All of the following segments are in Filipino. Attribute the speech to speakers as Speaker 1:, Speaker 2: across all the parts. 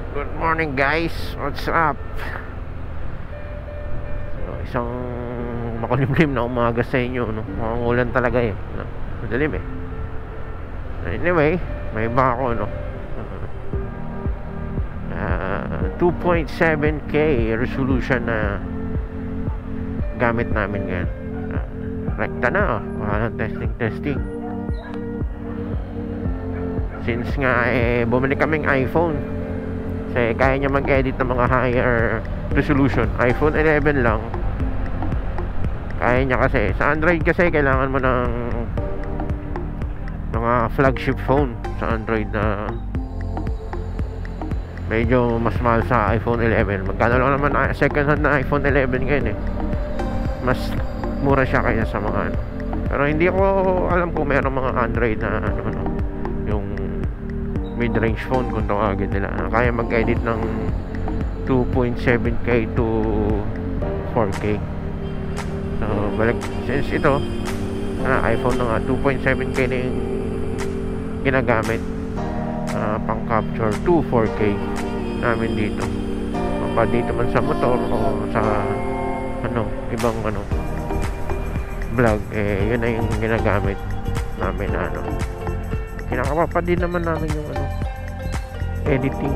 Speaker 1: Good morning guys, what's up? So, isang makulimlim na umaga sa inyo, no? Mukhang ulan talaga eh, no? Madilim eh. Anyway, may iba ako, no? 2.7K resolution na gamit namin ngayon. Rekta na, wala ng testing. Since nga bumili kaming iPhone, kasi kaya niya mag-edit ng mga higher resolution. iPhone 11 lang kaya niya, kasi sa Android kasi kailangan mo ng mga flagship phone sa Android na medyo mas mahal sa iPhone 11. Magkano lang naman second hand na iPhone 11 ngayon eh. Mas mura siya kaya sa mga ano. Pero hindi ko alam kung mayroong mga Android na ano, yung mid-range phone kung tawagin nila, kaya mag-edit ng 2.7K to 4K. So balik, since ito iPhone na nga, 2.7K na yung ginagamit pang capture to 4K namin dito. Mapa dito man sa motor o sa ano, ibang ano vlog, yun na yung ginagamit namin na ano. Kinakapapa din naman namin yung ano, editing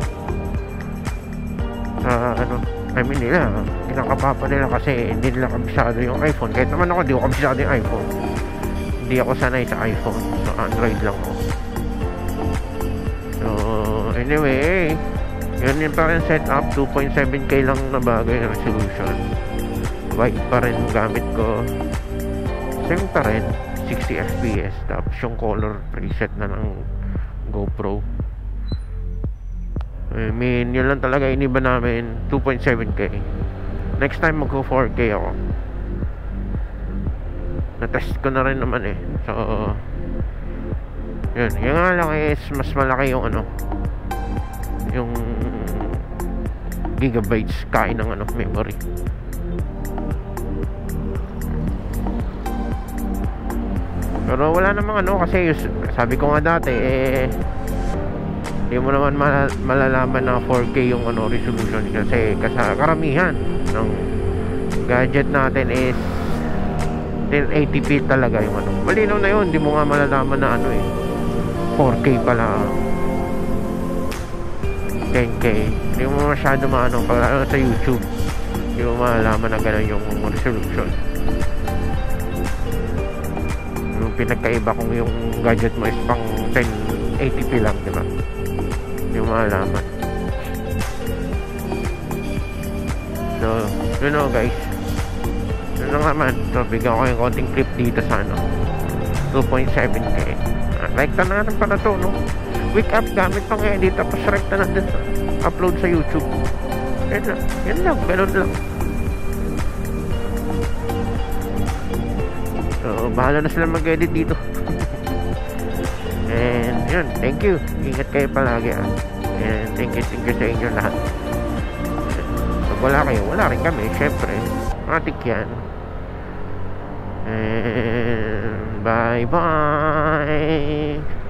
Speaker 1: sa ano, I mean nila, kinakapapa nila kasi hindi nila kabisado yung iPhone. Kahit naman ako, di ko kabisado yung iPhone. Hindi ako sanay sa iPhone, so Android lang ako. So anyway, yun yung pa rin setup. 2.7K lang na bagay na resolution. Wide pa rin gamit ko. Same pa rin, 60 fps. Tapos yung color preset na ng GoPro. I mean, yun lang talaga iniba namin. 2.7K. Next time magko 4K ako. Na-test ko na rin naman eh. So yun, yung nga lang is mas malaki yung ano, yung gigabytes kain ng ano, memory. Pero wala namang ano, kasi sabi ko nga dati hindi mo naman malalaman na 4K yung ano, resolution, kasi karamihan ng gadget natin is 1080p talaga yung ano. Malinaw na yun, hindi mo nga malalaman na ano 4K pala 10K. Hindi mo masyado maano, pag sa YouTube hindi mo malalaman na ganun yung resolution. Pinagkaiba kung yung gadget mo is pang 1080p lang, diba? Hindi mo malaman. So yun o guys, yun lang naman. So bigyan ko yung konting clip dito sa ano, 2.7K. Rekta na natin pala to, no? Wake up gamit pang edit, tapos rekta na din upload sa YouTube. Yan lang, ganun lang. So bahala na sila mag-edit dito. And yun, thank you. Ingat kayo palagi and thank you sa inyo lahat. Pag wala kayo, wala rin kami, syempre. Matik yan. And bye bye.